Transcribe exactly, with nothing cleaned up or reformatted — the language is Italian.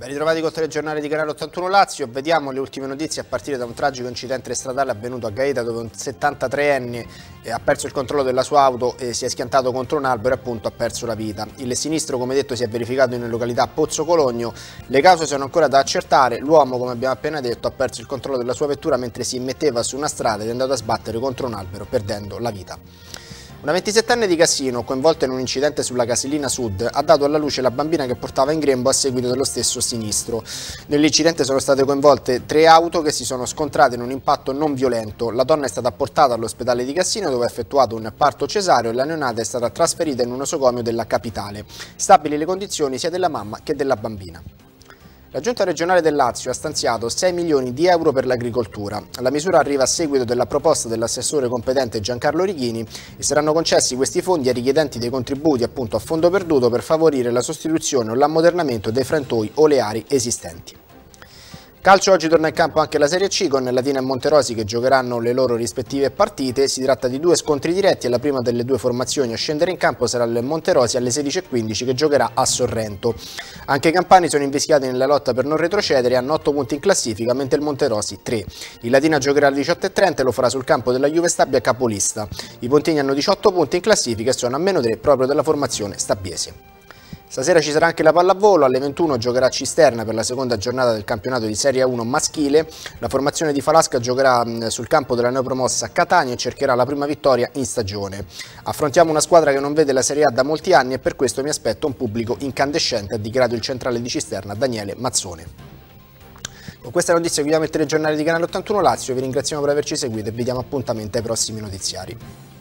Ben ritrovati col telegiornale di Canale ottantuno Lazio, vediamo le ultime notizie a partire da un tragico incidente stradale avvenuto a Gaeta dove un settantatreenne ha perso il controllo della sua auto e si è schiantato contro un albero e appunto ha perso la vita. Il sinistro, come detto, si è verificato in località Pozzo Cologno, le cause sono ancora da accertare, l'uomo, come abbiamo appena detto, ha perso il controllo della sua vettura mentre si immetteva su una strada ed è andato a sbattere contro un albero perdendo la vita. Una ventisettenne di Cassino, coinvolta in un incidente sulla Casilina Sud, ha dato alla luce la bambina che portava in grembo a seguito dello stesso sinistro. Nell'incidente sono state coinvolte tre auto che si sono scontrate in un impatto non violento. La donna è stata portata all'ospedale di Cassino dove ha effettuato un parto cesareo e la neonata è stata trasferita in un nosocomio della capitale. Stabili le condizioni sia della mamma che della bambina. La Giunta regionale del Lazio ha stanziato sei milioni di euro per l'agricoltura. La misura arriva a seguito della proposta dell'assessore competente Giancarlo Righini e saranno concessi questi fondi ai richiedenti dei contributi appunto a fondo perduto per favorire la sostituzione o l'ammodernamento dei frantoi oleari esistenti. Calcio, oggi torna in campo anche la Serie C con Latina e Monterosi che giocheranno le loro rispettive partite. Si tratta di due scontri diretti e la prima delle due formazioni a scendere in campo sarà il Monterosi alle sedici e quindici che giocherà a Sorrento. Anche i campani sono invischiati nella lotta per non retrocedere e hanno otto punti in classifica mentre il Monterosi tre. Il Latina giocherà alle diciotto e trenta e lo farà sul campo della Juve Stabia capolista. I pontini hanno diciotto punti in classifica e sono a meno tre proprio della formazione stabiese. Stasera ci sarà anche la pallavolo, alle ventuno giocherà Cisterna per la seconda giornata del campionato di Serie uno maschile. La formazione di Falasca giocherà sul campo della neopromossa Catania e cercherà la prima vittoria in stagione. Affrontiamo una squadra che non vede la Serie A da molti anni e per questo mi aspetto un pubblico incandescente, ha dichiarato il centrale di Cisterna Daniele Mazzone. Con questa notizia chiudiamo il telegiornale di Canale ottantuno Lazio, vi ringraziamo per averci seguito e vi diamo appuntamento ai prossimi notiziari.